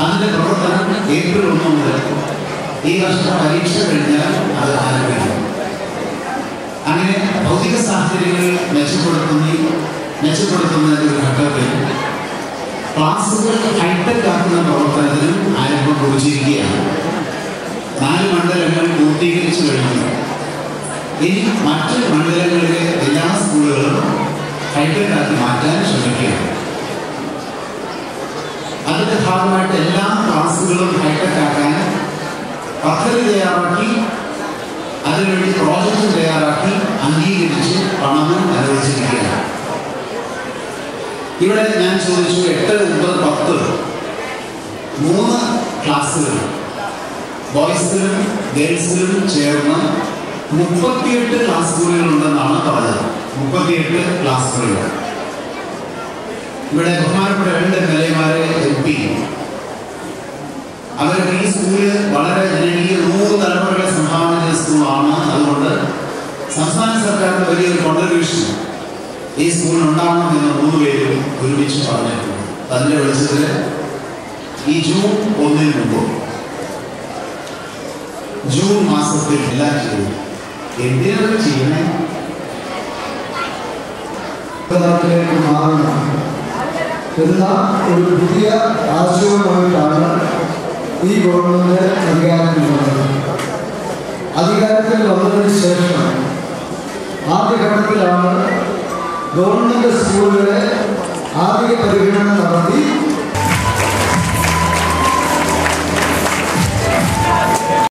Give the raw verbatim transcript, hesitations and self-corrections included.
അതിൻ്റെ പ്രവർത്തനം ഏപ്രിൽ ഒന്ന് മുതൽ ഈ വർഷം പരീക്ഷ കഴിഞ്ഞാൽ അത് ആരംഭിക്കും. അങ്ങനെ ഭൗതിക സാഹചര്യങ്ങൾ മെച്ചപ്പെടുത്തുന്ന മെച്ചപ്പെടുത്തുന്നതിൻ്റെ ഒരു ഘട്ടത്തിൽ ക്ലാസുകൾ ഹൈടെക് ആക്കുന്ന പ്രവർത്തനത്തിനും ആരംഭം കുറിച്ചിരിക്കുകയാണ്. നാല് മണ്ഡലങ്ങൾ പൂർത്തീകരിച്ചു കഴിഞ്ഞു. ഇനി മറ്റ് മണ്ഡലങ്ങളിലെ എല്ലാ സ്കൂളുകളും ഹൈടെക് ആക്കി മാറ്റാൻ ശ്രമിക്കുകയാണ്. അതിൻ്റെ ഭാഗമായിട്ട് എല്ലാ ക്ലാസുകളും ഹൈടെക് ആക്കാൻ പദ്ധതി തയ്യാറാക്കി, അതിനുവേണ്ടി പ്രോജക്റ്റ് തയ്യാറാക്കി അംഗീകരിച്ച് പണവും അനുവദിച്ചിരിക്കുകയാണ്. ഇവിടെ ഞാൻ ചോദിച്ചു, എട്ട് ഒമ്പത് പത്ത് മൂന്ന് ക്ലാസ്സുകൾ ബോയ്സിലും ഗേൾസിലും ചേർന്ന് മുപ്പത്തിയെട്ട് ക്ലാസ്സുകളുണ്ടെന്നാണ് പറഞ്ഞത്. മുപ്പത്തിയെട്ട് ക്ലാസ്സുകൾ. ഇവിടെ ബഹുമാനപ്പെട്ട രണ്ട് എം എൽ എമാരെ എം പി അവർക്ക് ഈ സ്കൂള് വളരെ ജനകീയ നൂറ് തലമുറകളെ സംഭാവന ചെയ്ത സ്കൂളാണ്. അതുകൊണ്ട് സംസ്ഥാന സർക്കാരിന്റെ വലിയൊരു കോൺട്രിബ്യൂഷൻ ഈ സ്കൂളിൽ ഉണ്ടാവണം എന്ന് മൂന്ന് പേരും ഒരുമിച്ച് പറഞ്ഞിട്ടുണ്ട്. അതിന്റെ വെളിച്ചത്തിൽ ഈ ജൂൺ ഒന്നിന് മുമ്പ് ജൂൺ മാസത്തിൽ എല്ലാം ചെയ്തു. എന്തിനൊക്കെ ചെയ്യണേ? മാറണം എന്ന ഒരു പുതിയ ആശയവുമായിട്ടാണ് ഈ ഗവൺമെന്റ് അധികാരത്തിൽ വന്നത്. അധികാരത്തിൽ വന്നതിന് ശേഷം ആദ്യഘട്ടത്തിലാണ് ഗവൺമെന്റ് സ്കൂളുകളെ ആദ്യ പരിഗണന നടത്തി